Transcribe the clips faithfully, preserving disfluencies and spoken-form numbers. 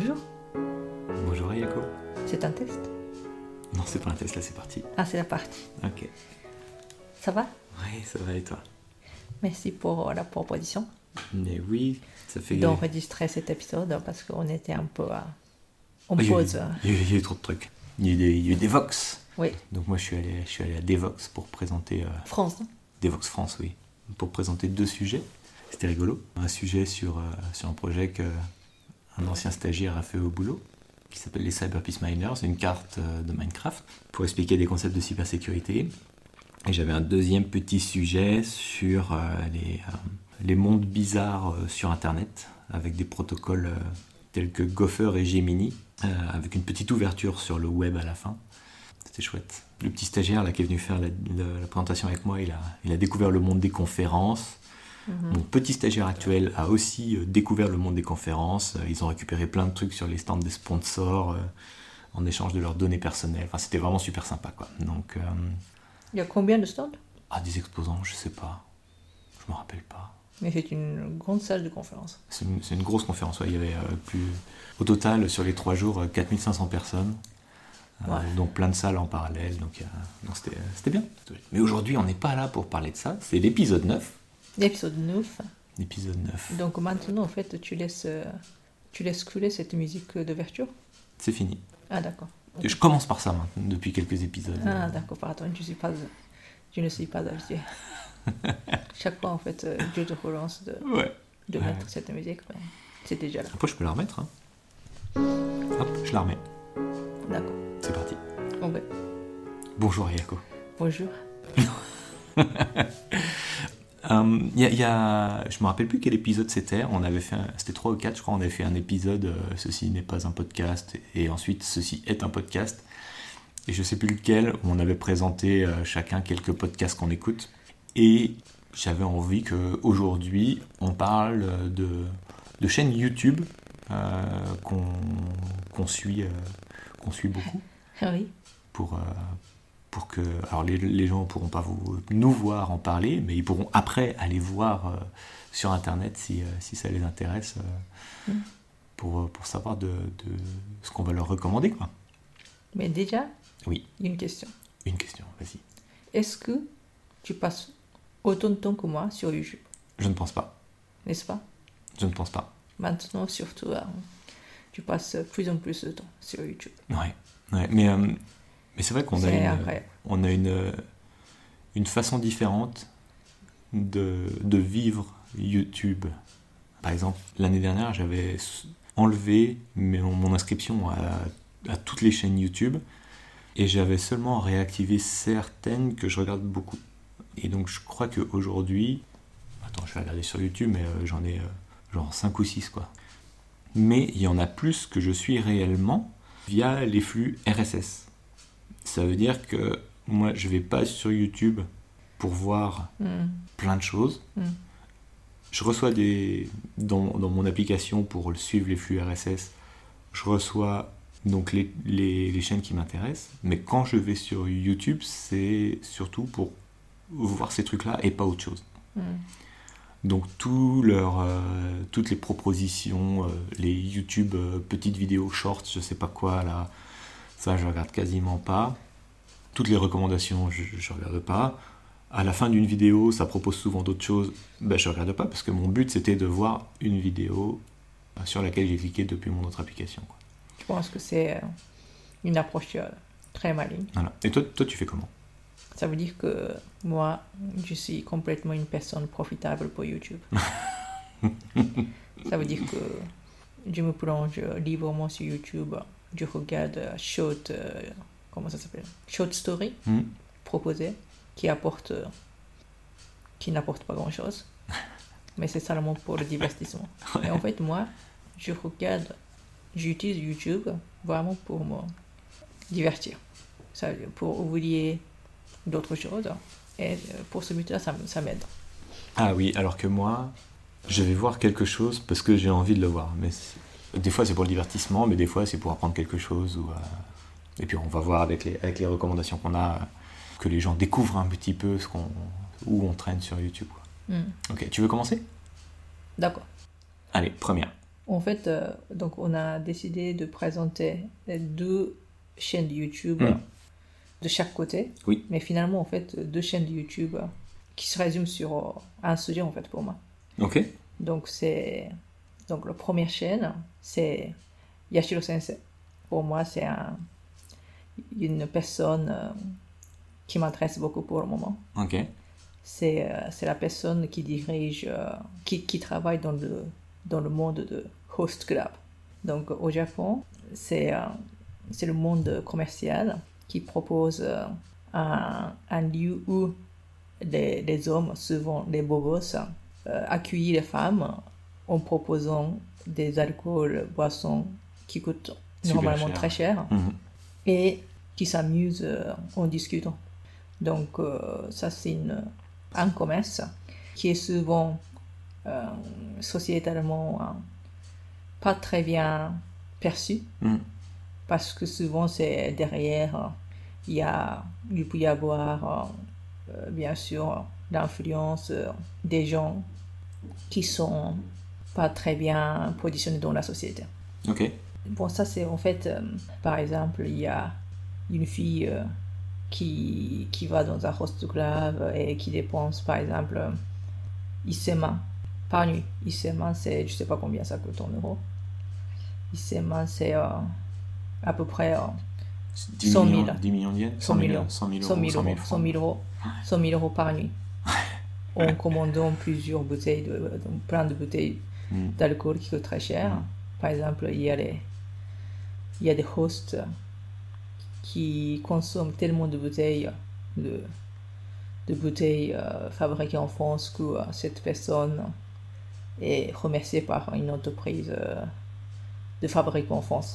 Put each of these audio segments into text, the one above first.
Bonjour. Bonjour Ayako. C'est un test? Non, c'est pas un test, là c'est parti. Ah, c'est la partie. Ok. Ça va? Oui, ça va et toi? Merci pour la proposition Mais oui, ça fait... d'enregistrer cet épisode parce qu'on était un peu à... en Oh, il y a eu- pause. Il y, a eu- il y a eu trop de trucs. Il y a eu des, il y a eu des Vox. Oui, Donc moi je suis allé, je suis allé à Devox pour présenter... euh, France, non? Devox France, oui. Pour présenter deux sujets. C'était rigolo. Un sujet sur, euh, sur un projet qu'un ancien stagiaire a fait au boulot, qui s'appelle les Cyber Peace Miners, une carte euh, de Minecraft, pour expliquer des concepts de cybersécurité. Et j'avais un deuxième petit sujet sur euh, les, euh, les mondes bizarres euh, sur Internet, avec des protocoles euh, tels que Gopher et Gemini, euh, avec une petite ouverture sur le web à la fin. C'était chouette. Le petit stagiaire là, qui est venu faire la, la- la présentation avec moi, il a, il a découvert le monde des conférences. Mhm. Mon petit stagiaire actuel a aussi euh, découvert le monde des conférences. Euh, Ils ont récupéré plein de trucs sur les stands des sponsors euh, en échange de leurs données personnelles. Enfin, c'était vraiment super sympa, quoi. Donc, euh, Il y a combien de stands? ah, des exposants, je sais pas. Je me rappelle pas. Mais c'est une grande salle de conférence. C'est une, c'est une grosse conférence. Ouais. Il y avait euh, plus... Au total, sur les trois jours, euh, quatre mille cinq cents personnes. Euh, Ouais. Donc plein de salles en parallèle. Donc, euh, donc c'était, c'était bien. Mais aujourd'hui, on n'est pas là pour parler de ça. C'est l'épisode neuf. L'épisode neuf. L'épisode neuf. Donc maintenant, en fait, tu laisses, euh, tu laisses couler cette musique d'ouverture? C'est fini. Ah, d'accord. Et je commence par ça maintenant, depuis quelques épisodes. Ah, d'accord, pardon, je, suis pas, je ne suis pas habituée. Chaque fois, en fait, euh, je te relance de, Ouais. de Ouais. mettre cette musique. mais c'est déjà là. Après, je peux la remettre. Hein. Hop, je la remets. D'accord. C'est parti. Bon, ben, Bonjour Ayako. bonjour. Euh, y a, y a, je me rappelle plus quel épisode c'était. On avait fait, un- c'était trois ou quatre, je crois. On avait fait un épisode. euh, Ceci n'est pas un podcast, et ensuite Ceci est un podcast. Et je sais plus lequel. Où on avait présenté euh, chacun quelques podcasts qu'on écoute. Et j'avais envie que aujourd'hui on parle de, de chaînes YouTube euh, qu'on qu'on suit, euh, qu'on suit beaucoup. Ah oui. Pour, euh, pour que... Alors les, les gens ne pourront pas vous, nous voir en parler, mais ils pourront après aller voir euh, sur Internet si, euh, si ça les intéresse, euh, Mm. pour, pour savoir de, de ce qu'on va leur recommander, quoi. Mais déjà, Oui, une question. une question, vas-y. Est-ce que tu passes autant de temps que moi sur YouTube, Je ne pense pas. n'est-ce pas? Je ne pense pas. Maintenant, surtout, euh, tu passes plus en plus de temps sur YouTube. Ouais, ouais. Mais, euh, mais c'est vrai qu'on a C'est une, incroyable. on a une, une façon différente de, de vivre YouTube. Par exemple, l'année dernière, j'avais s- enlevé mon, mon inscription à, à toutes les chaînes YouTube et j'avais seulement réactivé certaines que je regarde beaucoup. Et donc, je crois qu'aujourd'hui, attends, je vais regarder sur YouTube, mais euh, j'en ai euh, genre cinq ou six, quoi. Mais il y en a plus que je suis réellement via les flux R S S. Ça veut dire que moi, je vais pas sur YouTube pour voir Mm. plein de choses. Mm. Je reçois des... Dans, dans mon application pour suivre les flux R S S, je reçois donc les, les, les chaînes qui m'intéressent. Mais quand je vais sur YouTube, c'est surtout pour voir ces trucs-là et pas autre chose. Mm. Donc tout leur, euh, toutes les propositions, euh, les YouTube euh, petites vidéos shorts, je sais pas quoi là, ça je regarde quasiment pas. Toutes les recommandations, je, je regarde pas. À la fin d'une vidéo, ça propose souvent d'autres choses, ben je regarde pas parce que mon but c'était de voir une vidéo sur laquelle j'ai cliqué depuis mon autre application, quoi. Je pense que c'est euh, une approche euh, très maligne. Voilà. Et toi, toi tu fais comment? Ça veut dire que moi, je suis complètement une personne profitable pour YouTube. Ça veut dire que je me plonge librement sur YouTube. Je regarde euh, short, euh, comment ça s'appelle? Short story Hmm. proposées qui apportent, euh, qui n'apportent pas grand-chose. Mais c'est seulement pour le divertissement. Ouais. Mais en fait, moi, je regarde, j'utilise YouTube vraiment pour me divertir. Ça, pour oublier d'autres choses. Et euh, pour ce but-là, ça, m- ça m'aide. Ah oui, alors que moi, je vais voir quelque chose parce que j'ai envie de le voir. Mais c'est- des fois, c'est pour le divertissement, mais des fois, c'est pour apprendre quelque chose. Ou, euh, Et puis, on va voir avec les, avec les recommandations qu'on a, euh, que les gens découvrent un petit peu ce qu'on, où on traîne sur YouTube, quoi. Hmm. Ok, tu veux commencer? D'accord. Allez, première. En fait, euh, donc on a décidé de présenter deux chaînes de YouTube Mm. de chaque côté. Oui. Mais finalement, en fait, deux chaînes de YouTube qui se résument sur euh, un sujet, en fait, pour moi. Ok. Donc, c'est... Donc, la première chaîne, c'est Yashiro Sensei. Pour moi, c'est un... une personne euh, qui m'intéresse beaucoup pour le moment. Ok. C'est, euh, c'est la personne qui dirige, euh, qui, qui travaille dans le, dans le monde de host club. Donc, au Japon, c'est, euh, c'est le monde commercial qui propose euh, un, un lieu où les, les hommes, souvent les beaux gosses, euh, accueillent les femmes en proposant des alcools, boissons qui coûtent Super normalement cher. très cher Mhm. et qui s'amusent euh, en discutant. Donc, euh, ça, c'est une, un commerce qui est souvent euh, sociétalement euh, pas très bien perçu. Mm. Parce que souvent, c'est derrière, euh, il y a, il peut y avoir, euh, euh, bien sûr, l'influence euh, des gens qui sont pas très bien positionnés dans la société. Ok. Bon, ça, c'est en fait, euh, par exemple, il y a une fille euh, qui, qui va dans un host club et qui dépense, par exemple, euh, Issema par nuit. Issema, c'est, je sais pas combien ça coûte en euros. Issema, c'est euh, à peu près... Euh, dix cent millions, mille. dix millions de yens, cent mille euros. cent mille cent euros, mille cent mille euros, francs. cent mille euros, cent mille euros par nuit. En commandant plusieurs bouteilles, de, donc plein de bouteilles Mm. d'alcool qui coûtent très cher. Mm. Par exemple, il y a les, il y a des hosts qui consomment tellement de bouteilles, de, de bouteilles euh, fabriquées en France que euh, cette personne est remerciée par une entreprise euh, de fabriquants en France.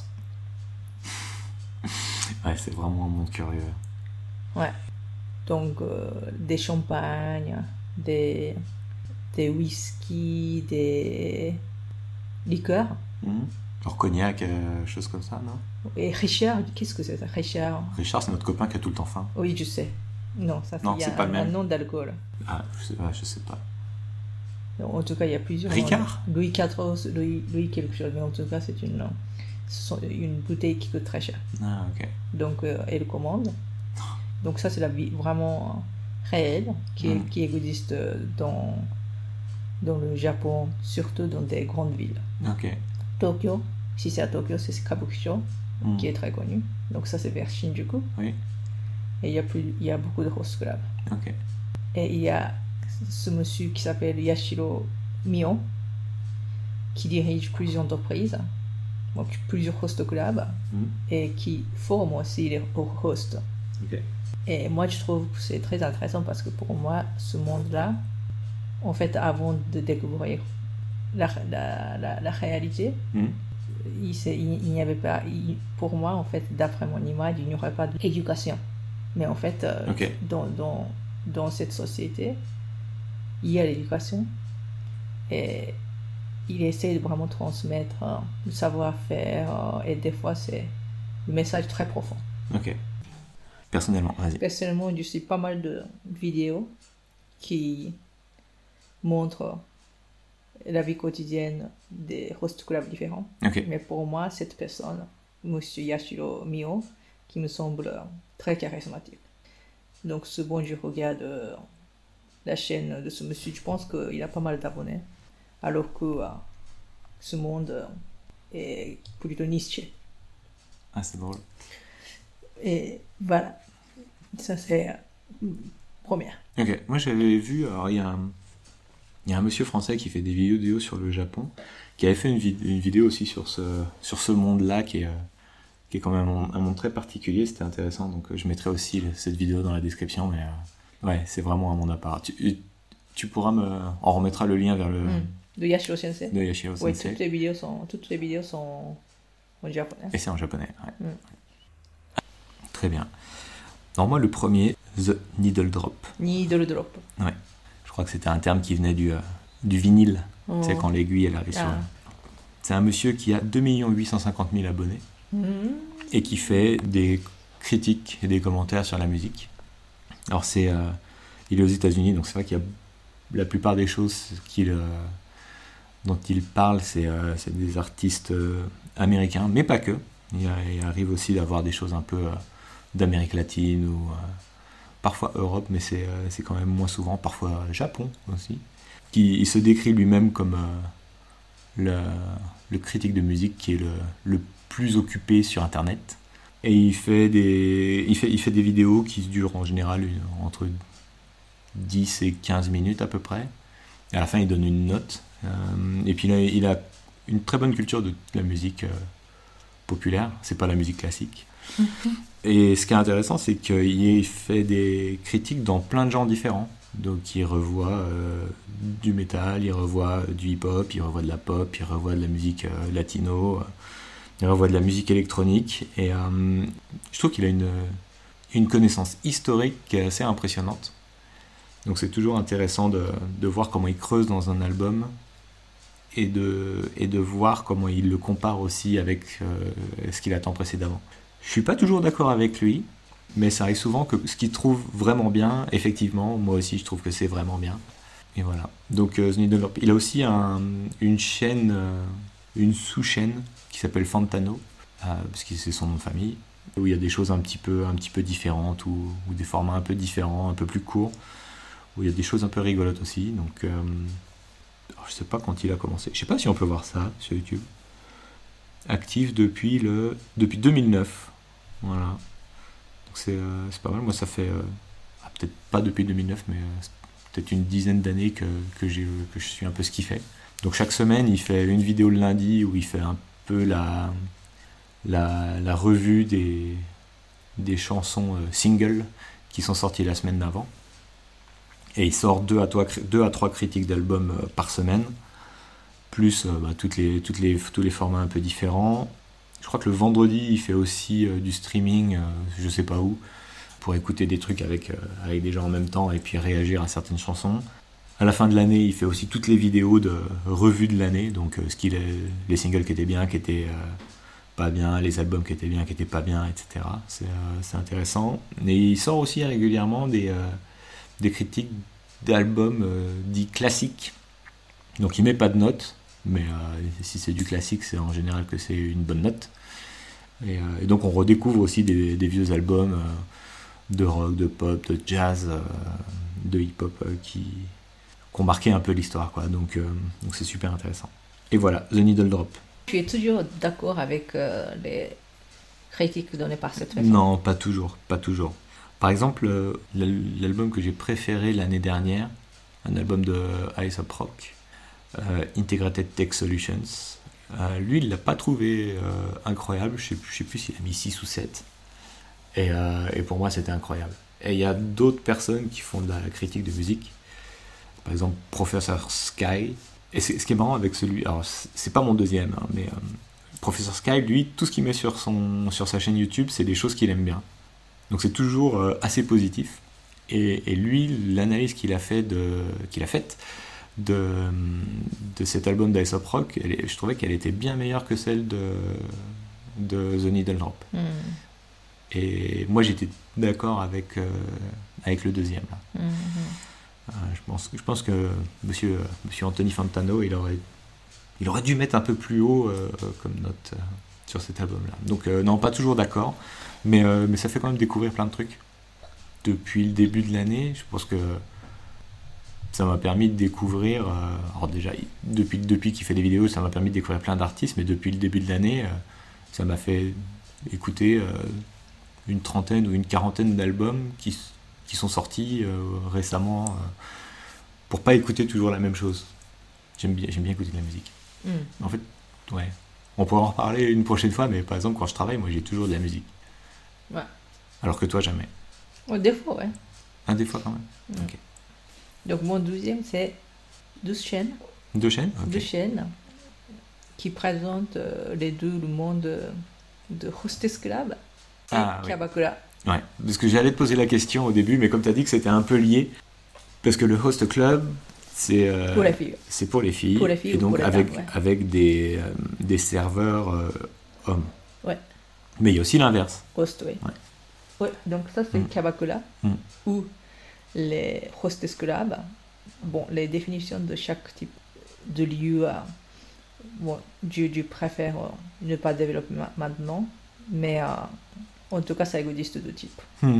Ouais, c'est vraiment un monde curieux. Ouais. Donc, euh, des champagnes, des, des whisky, des liqueurs. Mm. Genre cognac, euh, choses comme ça, non? Et Richard, qu'est-ce que c'est ça, Richard? Richard, c'est notre copain qui a tout le temps faim. Oui, je sais. Non, ça Non, il y a c'est pas un, le même. un nom d'alcool. Ah, je sais, ouais, je sais pas. Donc, en tout cas, il y a plusieurs. Ricard? Louis quatorze, Louis, Louis quelque chose, mais en tout cas, c'est une, ce sont une bouteille qui coûte très cher. Ah, ok. Donc, euh, elle commande. Donc, ça, c'est la vie vraiment réelle qui, Mm. qui existe dans, dans le Japon, surtout dans des grandes villes. Ok. Tokyo, si c'est à Tokyo, c'est Kabukicho, Mm. qui est très connu. Donc, ça, c'est vers Shinjuku. Oui. Et il y a, plus, il y a beaucoup de host clubs. Ok. Et il y a ce monsieur qui s'appelle Yashiro Mio, qui dirige plusieurs entreprises, donc plusieurs host clubs, Mm. et qui forme aussi les hosts. Ok. Et moi, je trouve que c'est très intéressant parce que pour moi, ce monde-là, en fait, avant de découvrir la, la, la, la réalité, Mm. il, c'est- il, il n'y avait pas, il- pour moi, en fait, d'après mon image, il n'y aurait pas d'éducation. Mais en fait, euh, Ok. dans, dans, dans cette société, il y a l'éducation et il essaie de vraiment transmettre euh, le savoir-faire euh, et des fois, c'est le message très profond. Ok. Personnellement, vas-y. Personnellement, je suis pas mal de vidéos qui montrent la vie quotidienne des host clubs différents. Ok. Mais pour moi, cette personne, Monsieur Yashiro Mio, qui me semble très charismatique. Donc, souvent, je regarde euh, la chaîne de ce monsieur. Je pense qu'il a pas mal d'abonnés. Alors que euh, ce monde euh, est plutôt niché. Ah, c'est drôle. Et voilà. Ça, c'est euh, première. Ok. Moi, j'avais vu, alors, il y a un, il y a un monsieur français qui fait des vidéos sur le Japon, qui avait fait une, vid- une vidéo aussi sur ce, sur ce monde-là, qui est, euh, qui est quand même un, un monde très particulier. C'était intéressant, donc euh, je mettrai aussi le- cette vidéo dans la description, mais euh, ouais, c'est vraiment un monde à part. Tu, tu pourras me... On remettra le lien vers le... Mm. De Yashiro Sensei. de Yashiro Oui, Sensei. toutes les vidéos sont, toutes les vidéos sont en japonais. Et c'est en japonais, ouais. Mm. Très bien. Alors moi, le premier, The Needle Drop. Needle drop. Ouais. Je crois que c'était un terme qui venait du, euh, du vinyle. Oh. C'est quand l'aiguille, elle arrive sur... Ah. C'est un monsieur qui a deux millions huit cent cinquante mille abonnés Mhm. et qui fait des critiques et des commentaires sur la musique. Alors c'est... euh, il est aux États-Unis, donc c'est vrai qu'il y a la plupart des choses qu'il euh, dont il parle, c'est, euh, c'est des artistes euh, américains, mais pas que. Il, il arrive aussi d'avoir des choses un peu euh, d'Amérique latine ou euh, parfois Europe, mais c'est, euh, c'est quand même moins souvent, parfois Japon aussi. Qui, il se décrit lui-même comme euh, le, le critique de musique qui est le, le plus occupé sur Internet. Et il fait, des, il, fait, il fait des vidéos qui durent en général une, entre dix et quinze minutes à peu près. Et à la fin, il donne une note. Euh, et puis là, il a une très bonne culture de la musique euh, populaire. C'est pas la musique classique. Mm-hmm. Et ce qui est intéressant, c'est qu'il fait des critiques dans plein de genres différents. Donc il revoit euh, du métal, il revoit du hip-hop, il revoit de la pop, il revoit de la musique euh, latino, euh, il revoit de la musique électronique. Et euh, je trouve qu'il a une, une connaissance historique qui est assez impressionnante. Donc c'est toujours intéressant de, de voir comment il creuse dans un album et de, et de voir comment il le compare aussi avec euh, ce qu'il attend précédemment. Je suis pas toujours d'accord avec lui, mais ça arrive souvent que ce qu'il trouve vraiment bien, effectivement, moi aussi je trouve que c'est vraiment bien. Et voilà. Donc euh, The Needle Drop. Il a aussi un, une chaîne, euh, une sous-chaîne qui s'appelle Fantano, euh, parce que c'est son nom de famille, où il y a des choses un petit peu, un petit peu différentes ou, ou des formats un peu différents, un peu plus courts, où il y a des choses un peu rigolotes aussi. Donc euh, je sais pas quand il a commencé. Je sais pas si on peut voir ça sur YouTube. Actif depuis le depuis deux mille neuf. Voilà. Donc c'est, euh, c'est pas mal. Moi ça fait euh, ah, peut-être pas depuis deux mille neuf, mais euh, peut-être une dizaine d'années que, que, j'ai, que je suis un peu ce qu'il fait. Donc chaque semaine il fait une vidéo le lundi où il fait un peu la la, la revue des des chansons euh, singles qui sont sorties la semaine d'avant. Et il sort deux à trois, deux à trois critiques d'albums euh, par semaine, plus euh, bah, toutes les, toutes les, tous les formats un peu différents. Je crois que le vendredi, il fait aussi euh, du streaming, euh, je sais pas où, pour écouter des trucs avec, euh, avec des gens en même temps et puis réagir à certaines chansons. À la fin de l'année, il fait aussi toutes les vidéos de revue de l'année, donc euh, ce qu'il est, les singles qui étaient bien, qui étaient euh, pas bien, les albums qui étaient bien, qui étaient pas bien, et cetera. C'est, euh, c'est intéressant. Et il sort aussi régulièrement des... Euh, des critiques d'albums euh, dits classiques. Donc il met pas de notes, mais euh, si c'est du classique, c'est en général que c'est une bonne note. Et, euh, et donc on redécouvre aussi des, des vieux albums euh, de rock, de pop, de jazz, euh, de hip-hop euh, qui, qui ont marqué un peu l'histoire, quoi. Donc, euh, donc c'est super intéressant. Et voilà, The Needle Drop. Tu es toujours d'accord avec euh, les critiques données par cette façon? Non, pas toujours, pas toujours. Par exemple, l'album que j'ai préféré l'année dernière, un album de Aesop Rock, euh, Integrated Tech Solutions, euh, lui, il ne l'a pas trouvé euh, incroyable, je ne sais, sais plus s'il a mis six ou sept, et, euh, et pour moi, c'était incroyable. Et il y a d'autres personnes qui font de la critique de musique, par exemple Professor Sky, et ce qui est marrant avec celui, alors c'est pas mon deuxième, hein, mais euh, Professor Sky, lui, tout ce qu'il met sur, son, sur sa chaîne YouTube, c'est des choses qu'il aime bien. Donc c'est toujours euh, assez positif. Et, et lui, l'analyse qu'il a, fait de, qu'il a faite de, de cet album d'Aesop Rock, elle est, je trouvais qu'elle était bien meilleure que celle de, de The Needle Drop. Mm. Et moi, j'étais d'accord avec, euh, avec le deuxième. Là. Mm-hmm. Euh, je, pense, je pense que monsieur, monsieur Anthony Fantano, il aurait, il aurait dû mettre un peu plus haut euh, comme note euh, sur cet album-là. Donc euh, non, pas toujours d'accord. Mais, euh, mais ça fait quand même découvrir plein de trucs. Depuis le début de l'année, je pense que ça m'a permis de découvrir... Euh, alors déjà, depuis, depuis qu'il fait des vidéos, ça m'a permis de découvrir plein d'artistes, mais depuis le début de l'année, euh, ça m'a fait écouter euh, une trentaine ou une quarantaine d'albums qui, qui sont sortis euh, récemment, euh, pour pas écouter toujours la même chose. J'aime bien, j'aime bien écouter de la musique. Mm. En fait, ouais. On pourra en reparler une prochaine fois, mais par exemple, quand je travaille, moi, j'ai toujours de la musique. Ouais. Alors que toi, jamais. Oh, des fois, ouais. Un des fois, quand même. Mm. Okay. Donc, mon douzième, c'est douze chaînes. Deux chaînes okay. Deux chaînes qui présentent euh, les deux, le monde euh, de Hostess Club et ah, Kabakura. Oui. Ouais, parce que j'allais te poser la question au début, mais comme tu as dit que c'était un peu lié, parce que le Host Club, c'est, euh, pour les filles. c'est pour les filles. Pour les filles et donc, pour les avec, femmes, ouais. avec des, euh, des serveurs euh, hommes. Ouais. Mais il y a aussi l'inverse. Host, oui. Ouais. Ouais, donc ça c'est mm. Kabakura, mm. ou les Hostess Club. Bon, les définitions de chaque type de lieux. Euh, bon, je, je préfère euh, ne pas développer ma- maintenant, mais euh, en tout cas, ça existe de type. Mmh.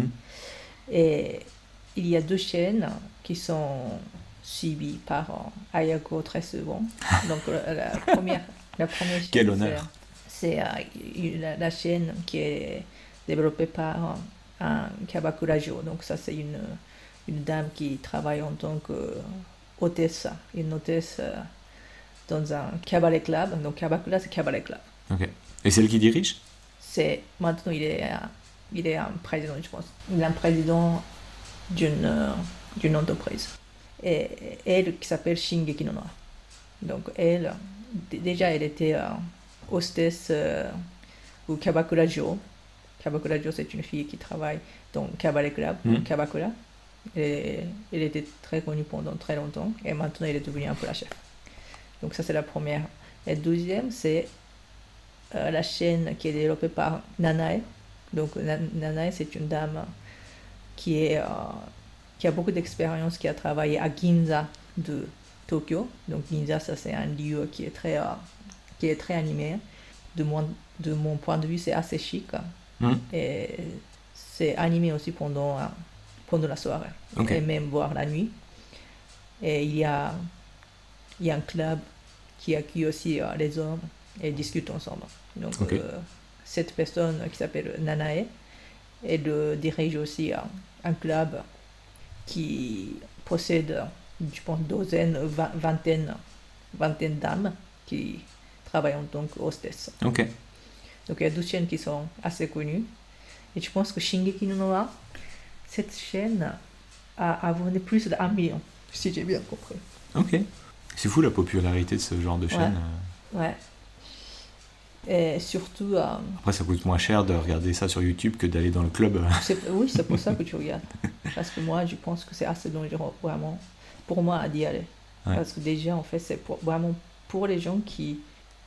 Et il y a deux chaînes qui sont suivies par euh, Ayako très souvent. Donc la, la première, la première chaîne, Quel honneur. c'est, c'est euh, la, la chaîne qui est développée par euh, un Kabakurajo. Donc ça, c'est une, une dame qui travaille en tant qu'hôtesse, une hôtesse euh, dans un cabaret club. Donc Kabakura, c'est cabaret club. Ok. Et c'est elle qui dirige? C'est, maintenant, il est, euh, il est un président, je pense. Il est un président d'une, euh, d'une entreprise. Et elle, qui s'appelle Shingeki no Noa. Donc elle, d- déjà, elle était euh, hostess euh, au Kabakura-jo. Kabakura-jo, c'est une fille qui travaille dans Cabaret Club, Mm. Kabakura. Et elle était très connue pendant très longtemps. Et maintenant, elle est devenue un peu la chef. Donc ça, c'est la première. Et la deuxième, c'est euh, la chaîne qui est développée par Nanae. Donc Na- Nanae, c'est une dame qui, est, euh, qui a beaucoup d'expérience, qui a travaillé à Ginza de Tokyo. Donc Ginza, ça c'est un lieu qui est très, euh, qui est très animé. De mon, de mon point de vue, c'est assez chic. Mmh. Et c'est animé aussi pendant, euh, pendant la soirée. Ok. Et même voir la nuit. Et il y a, il y a un club qui accueille aussi euh, les hommes et discute ensemble. Donc Ok. euh, cette personne qui s'appelle Nanae, elle euh, dirige aussi euh, un club qui possède, je pense, douzaine, vingt- vingtaine, vingtaine d'âmes qui travaillent en tant qu'hostess. Ok. Donc il y a deux chaînes qui sont assez connues. Et je pense que Shingeki no Noa, cette chaîne a abonné plus d'un million, si j'ai bien compris. Ok. C'est fou la popularité de ce genre de chaîne. Ouais. Ouais. Et surtout, euh, Après, ça coûte moins cher de regarder ça sur YouTube que d'aller dans le club. c'est, oui, c'est pour ça que tu regardes. Parce que moi, je pense que c'est assez dangereux, vraiment, pour moi, d'y aller. Ouais. Parce que déjà, en fait, c'est pour, vraiment pour les gens qui,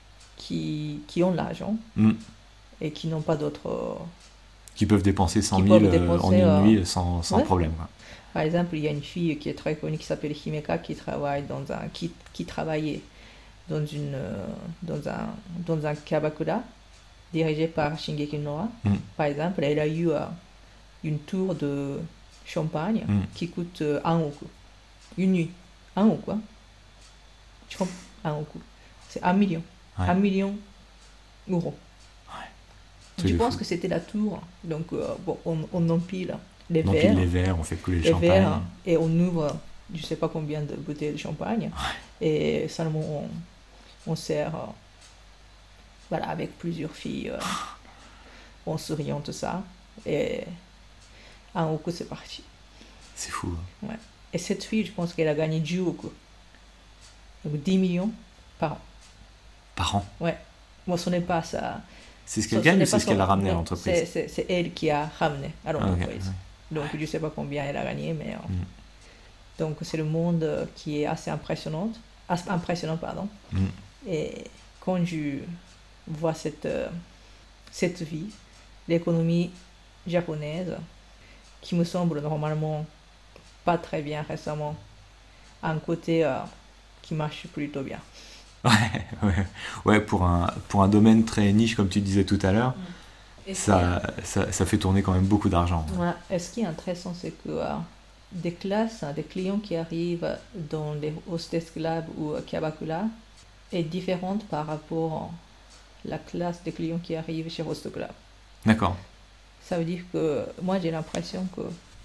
qui, qui ont l'argent Mm. et qui n'ont pas d'autres... euh, Qui peuvent dépenser cent Qui mille peuvent euh, dépenser, en une euh, nuit sans, sans ouais. problème. Quoi. Par exemple, il y a une fille qui est très connue qui s'appelle Himeka qui travaille dans un qui, qui travaillait dans une euh, dans un dans un kabakura dirigé par Shingeki no Noa. Mm. Par exemple, elle a eu euh, une tour de champagne Mm. qui coûte euh, un oku. Une nuit. Un oku, hein. Je comprends. Un oku. C'est un million. Ouais. Un million d'euros. Truc Je de pense fou. que c'était la tour. Donc, euh, bon, on, on empile les On verres. pile les verres, on fait couler le les champagne. verres et on ouvre je sais pas combien de bouteilles de champagne et seulement on, on sert euh, voilà, avec plusieurs filles euh, en souriant tout ça et un oku c'est parti. C'est fou. Ouais. Et cette fille je pense qu'elle a gagné dix oku, donc dix millions par an. Par an. Ouais. Bon, ce n'est pas ça. C'est ce Ce- qu'elle ce gagne n'est ou pas c'est ce qu'elle son- a ramené à non, l'entreprise? c'est, c'est, c'est elle qui a ramené à Ah, ok, l'entreprise. ouais. Donc je sais pas combien elle a gagné, mais euh, Mm. donc c'est le monde euh, qui est assez impressionnant, assez impressionnant pardon. Mm. Et quand je vois cette euh, cette vie, l'économie japonaise, qui me semble normalement pas très bien récemment, a un côté euh, qui marche plutôt bien. Ouais, ouais. Ouais, pour un, pour un domaine très niche, comme tu disais tout à l'heure, Et ça, ça, ça fait tourner quand même beaucoup d'argent. Voilà. Et ce qui est intéressant, c'est que euh, des classes, hein, des clients qui arrivent dans les hostess club ou euh, kabakura est différente par rapport à la classe des clients qui arrivent chez host club. D'accord. Ça veut dire que moi j'ai l'impression que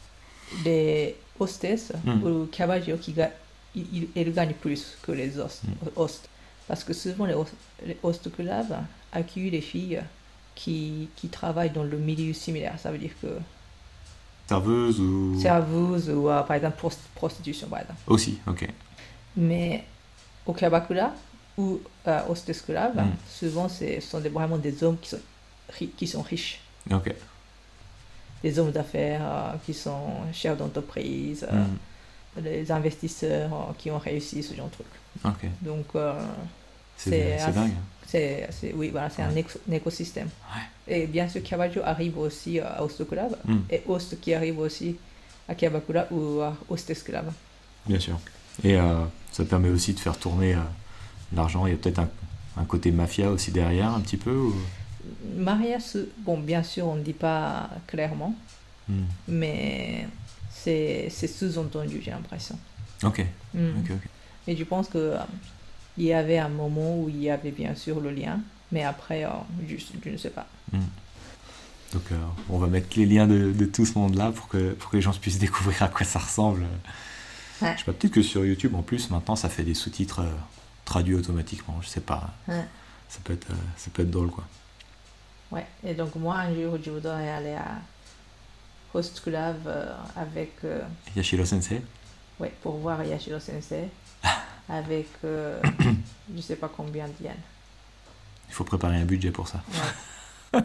les hostesses Mm. ou kabajo qui ga- ils, ils- elles gagnent plus que les hosts, Mm. hosts. Parce que souvent les, host- les host clubs accueillent les filles qui, qui travaillent dans le milieu similaire. Ça veut dire que Serveuse ou... serveuse ou euh, par exemple prost- prostitution par exemple. Aussi, ok. Mais au kabakura ou euh, hostess club, Mm. souvent c'est- ce sont des- vraiment des hommes qui sont, ri- qui sont riches. Ok. Des hommes d'affaires euh, qui sont chefs d'entreprise, euh, Mm. des investisseurs euh, qui ont réussi ce genre de truc. Ok. Donc euh, C'est, C'est c'est assez- dingue. c'est, c'est- oui, voilà, c'est un, Ouais. éco- un écosystème. Ouais. Et bien sûr, Kabajo arrive aussi à Host Club Mm. et Host qui arrive aussi à Kabakura ou à Hostess Club. Bien sûr. Et euh, ça permet aussi de faire tourner euh, l'argent, il y a peut-être un, un côté mafia aussi derrière, un petit peu ou... Marias, bon, bien sûr, on ne dit pas clairement, Hmm. mais c'est c'est sous-entendu, j'ai l'impression. Ok, Mm. ok, ok. Et je pense que euh, il y avait un moment où il y avait bien sûr le lien, mais après, euh, je, je ne sais pas. Hmm. Donc euh, on va mettre les liens de, de tout ce monde-là pour que, pour que les gens puissent découvrir à quoi ça ressemble. Ouais. Je sais pas, peut-être que sur YouTube en plus maintenant ça fait des sous-titres euh, traduits automatiquement, je sais pas. Ouais. Ça peut être, euh, ça peut être drôle quoi. Ouais. Et donc moi, un jour, je voudrais aller à Host Club euh, avec, euh, Yashiro Sensei. ouais, pour voir Yashiro Sensei avec euh, je sais pas combien de yens. Il faut préparer un budget pour ça. Ouais.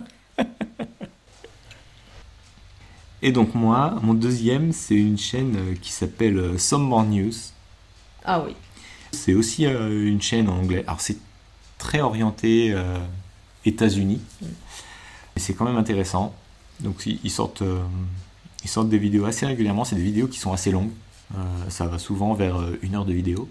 Et donc moi, mon deuxième, c'est une chaîne euh, qui s'appelle euh, Some More News. Ah oui. C'est aussi euh, une chaîne en anglais. Alors c'est très orienté euh, États-Unis, Mm. mais c'est quand même intéressant. Donc ils ils sortent, euh, ils sortent des vidéos assez régulièrement. C'est des vidéos qui sont assez longues. Euh, ça va souvent vers euh, une heure de vidéo.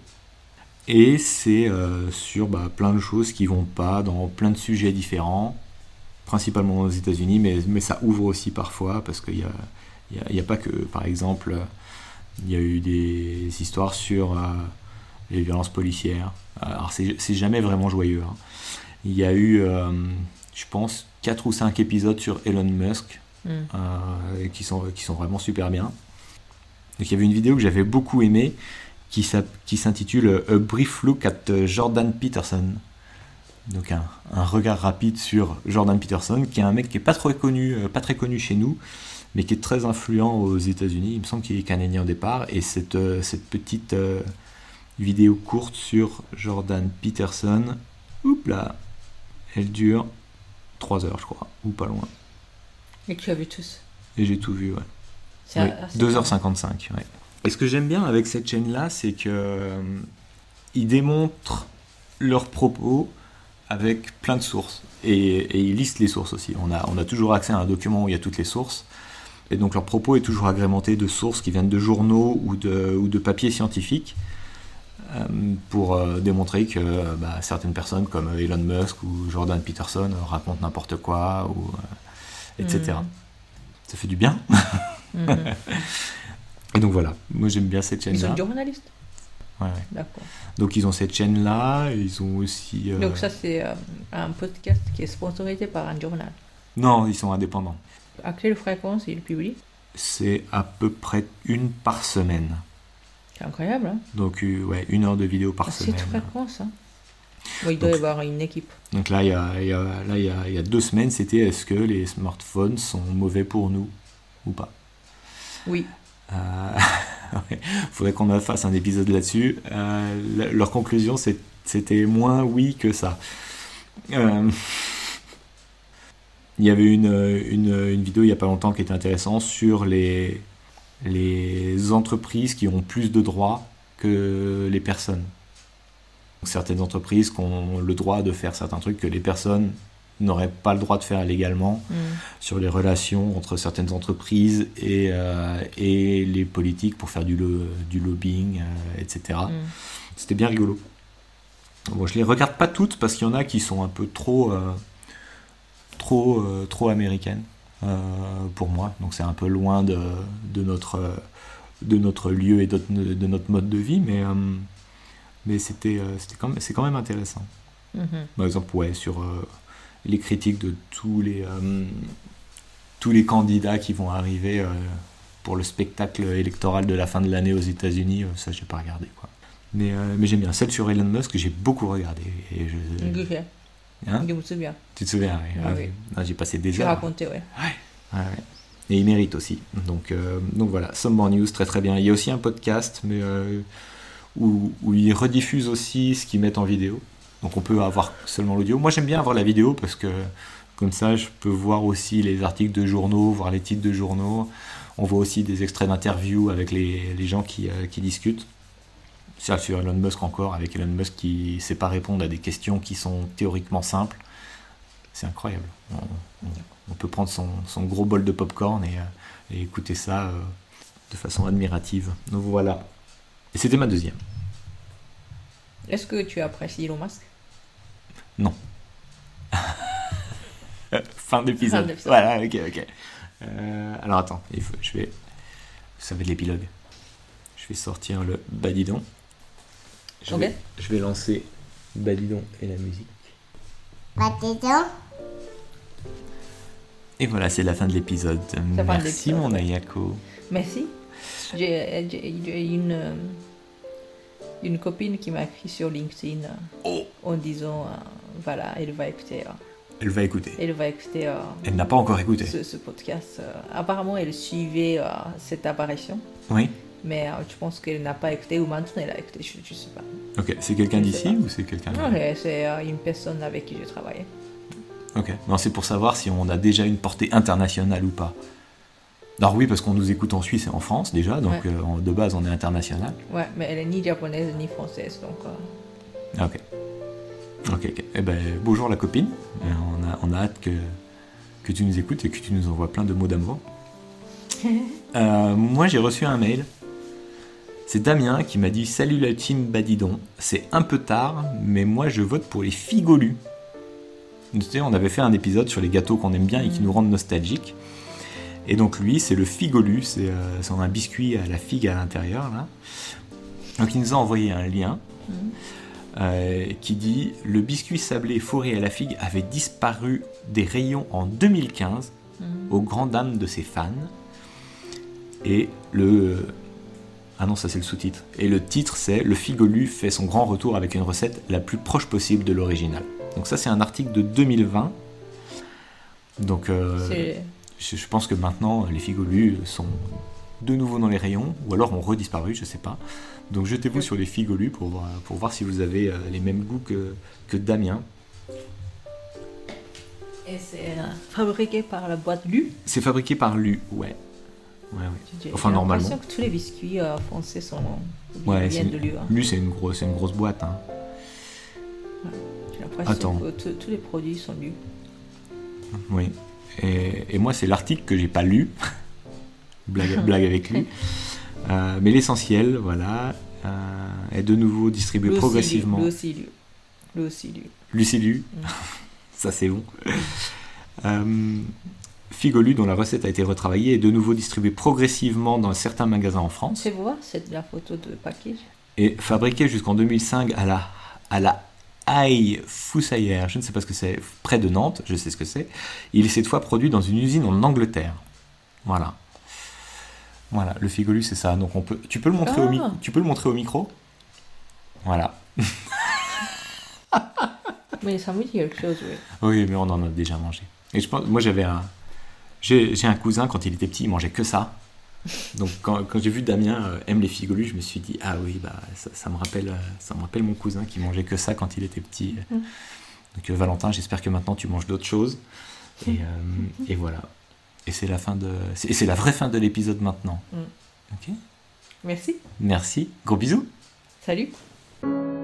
Et c'est euh, sur bah, plein de choses qui vont pas, dans plein de sujets différents, principalement aux États-Unis, mais, mais ça ouvre aussi parfois parce qu'il y a, il y a, il y a pas que, par exemple, il y a eu des histoires sur euh, les violences policières. Alors c'est, c'est jamais vraiment joyeux. Hein. Il y a eu, euh, je pense, quatre ou cinq épisodes sur Elon Musk Mm. euh, qui sont, qui sont vraiment super bien. Donc il y avait une vidéo que j'avais beaucoup aimée qui, qui s'intitule A Brief Look at Jordan Peterson. Donc un, un regard rapide sur Jordan Peterson, qui est un mec qui est pas très connu, euh, pas très connu chez nous, mais qui est très influent aux États-Unis. Il me semble qu'il est canadien au départ. Et cette, euh, cette petite euh, vidéo courte sur Jordan Peterson, oups là, elle dure trois heures, je crois, ou pas loin. Et tu as vu tous. Et j'ai tout vu, ouais. C'est Oui, assez deux heures cinquante-cinq, ouais. Et ce que j'aime bien avec cette chaîne-là, c'est que euh, ils démontrent leurs propos avec plein de sources. Et, et ils listent les sources aussi. On a, on a toujours accès à un document où il y a toutes les sources. Et donc leur propos est toujours agrémenté de sources qui viennent de journaux ou de, ou de papiers scientifiques euh, pour euh, démontrer que euh, bah, certaines personnes comme Elon Musk ou Jordan Peterson euh, racontent n'importe quoi, ou, euh, et cetera. Mm. Ça fait du bien. Mhm. Et donc voilà, moi j'aime bien cette Ils chaîne-là. sont journalistes. Ouais, ouais. D'accord. Donc ils ont cette chaîne-là, ils ont aussi... euh, Donc ça, c'est euh, un podcast qui est sponsorisé par un journal. Non, ils sont indépendants. À quelle fréquence ils publient? C'est à peu près une par semaine. C'est incroyable, hein? Donc euh, ouais, une heure de vidéo par À semaine. cette fréquence, hein? Bon, il doit y Donc- avoir une équipe. Donc là, il y a, il y a- là, il y a, il y a deux semaines, c'était est-ce que les smartphones sont mauvais pour nous ou pas. Oui. Euh, ouais, faudrait qu'on fasse un épisode là-dessus. Euh, la- leur conclusion, c'est- c'était moins oui que ça. Euh, il y avait une, une, une vidéo il n'y a pas longtemps qui était intéressante sur les, les entreprises qui ont plus de droits que les personnes. Donc, certaines entreprises qui ont le droit de faire certains trucs que les personnes n'auraient pas le droit de faire légalement, Mm. sur les relations entre certaines entreprises et, euh, et les politiques pour faire du, lo- du lobbying, euh, et cetera. Mm. C'était bien rigolo. Bon, je les regarde pas toutes parce qu'il y en a qui sont un peu trop, euh, trop, euh, trop américaines euh, pour moi. Donc c'est un peu loin de, de, notre, euh, de notre lieu et de, de notre mode de vie, mais, euh, mais c'était, euh, c'était quand même, c'est quand même intéressant. Mhm. Par exemple, ouais, sur euh, les critiques de tous les, euh, tous les candidats qui vont arriver euh, pour le spectacle électoral de la fin de l'année aux États-Unis, euh, ça, j'ai pas regardé, quoi. Mais, euh, mais j'aime bien. Celle sur Elon Musk, j'ai beaucoup regardé. Et je... Ok. Hein Je me souviens. Tu te souviens, oui. Oui, Ah, oui. ah, j'ai passé des Tu heures. racontais, ouais. Ouais, ouais. Et il mérite aussi. Donc, euh, donc voilà, Some More News, très très bien. Il y a aussi un podcast mais, euh, où, où ils rediffusent aussi ce qu'ils mettent en vidéo. Donc on peut avoir seulement l'audio. Moi j'aime bien avoir la vidéo parce que comme ça je peux voir aussi les articles de journaux, voir les titres de journaux. On voit aussi des extraits d'interviews avec les, les gens qui, euh, qui discutent. C'est sur Elon Musk encore, avec Elon Musk qui ne sait pas répondre à des questions qui sont théoriquement simples. C'est incroyable. On, on, on peut prendre son, son gros bol de popcorn et, euh, et écouter ça euh, de façon admirative. Donc voilà. Et c'était ma deuxième. Est-ce que tu apprécies Elon Musk? Non. Fin d'épisode. Fin d'épisode. Voilà, ok, ok. Euh, alors attends, il faut, je vais... Ça va être l'épilogue. Je vais sortir le badidon. Je, Ok. vais, je vais lancer badidon et la musique. Badidon. Et voilà, c'est la fin de l'épisode. fin de Merci l'épisode, mon ouais. Ayako. Merci. J'ai j'ai- j'ai une, euh, une copine qui m'a écrit sur LinkedIn euh, Oh, en disant euh, voilà, elle va écouter, euh, elle va écouter. elle va écouter euh, Elle n'a pas encore écouté. ce, ce podcast. Euh, apparemment, elle suivait euh, cette apparition, Oui. mais euh, je pense qu'elle n'a pas écouté ou maintenant elle a écouté, je, je sais pas. Ok, c'est quelqu'un Je sais d'ici pas. ou c'est quelqu'un... Non, mais c'est euh, une personne avec qui j'ai travaillé. Ok, non, c'est pour savoir si on a déjà une portée internationale ou pas. Alors oui, parce qu'on nous écoute en Suisse et en France déjà, donc Ouais. euh, en- de base on est international. Ouais, mais elle est ni japonaise ni française, donc euh, Ok. Ok, ok. Eh ben, bonjour la copine. Euh, on, a, on a hâte que, que tu nous écoutes et que tu nous envoies plein de mots d'amour. Euh, moi j'ai reçu un mail. C'est Damien qui m'a dit « Salut la team Badidon, c'est un peu tard, mais moi je vote pour les figolus. » Tu sais, on avait fait un épisode sur les gâteaux qu'on aime bien et qui nous rendent nostalgiques. Et donc lui, c'est le figolu, c'est euh, c'est un biscuit à la figue à l'intérieur, là. Donc il nous a envoyé un lien Mhm. euh, qui dit « Le biscuit sablé fourré à la figue avait disparu des rayons en deux mille quinze, mhm. aux grandes dames de ses fans. » Et le... Ah non, ça c'est le sous-titre. Et le titre c'est « Le figolu fait son grand retour avec une recette la plus proche possible de l'original. » Donc ça c'est un article de deux mille vingt. Donc euh, C'est- je, je pense que maintenant les figolus sont de nouveau dans les rayons, ou alors ont redisparu, je sais pas. Donc jetez-vous sur les figolus pour voir, pour voir si vous avez euh, les mêmes goûts que, que Damien. Et c'est euh, fabriqué par la boîte Lu. C'est fabriqué par Lu, ouais. Ouais, ouais. J'ai Enfin, j'ai normalement. l'impression que tous les biscuits euh, français sont Ouais, viennent c'est- de Lu. Hein. Lu c'est une grosse, c'est une grosse boîte. Hein. J'ai l'impression Attends. que t- tous les produits sont Lu. Oui. Et, et moi, c'est l'article que j'ai pas lu. blague, blague avec lui. Euh, mais l'essentiel, voilà, euh, est de nouveau distribué Lu aussi progressivement. Lu, Lu aussi Lu. Lu aussi Lu. Lucilu, Mm. ça c'est bon. Euh, Figolu, dont la recette a été retravaillée, est de nouveau distribué progressivement dans certains magasins en France C'est voir, c'est la photo de package. et fabriqué jusqu'en deux mille cinq à la, à la Haye Foussaillère, je ne sais pas ce que c'est, près de Nantes, je sais ce que c'est. Il est cette fois produit dans une usine en Angleterre. Voilà. Voilà, le Figolu c'est ça. Donc on peut, tu peux le montrer, Ah. au, mi- tu peux le montrer au micro. Voilà. Mais ça me dit quelque chose, oui. Oui, mais on en a déjà mangé. Et je pense, moi j'avais un, j'ai, j'ai un cousin quand il était petit, il mangeait que ça. Donc quand, quand j'ai vu Damien euh, aime les figolus, je me suis dit ah oui bah ça, ça me rappelle, euh, ça me rappelle mon cousin qui mangeait que ça quand il était petit. Mm. Donc euh, Valentin, j'espère que maintenant tu manges d'autres choses. Et, euh, et voilà. Et c'est la fin de, c'est, et c'est la vraie fin de l'épisode maintenant. Mm. Ok. Merci. Merci. Gros bisous. Salut.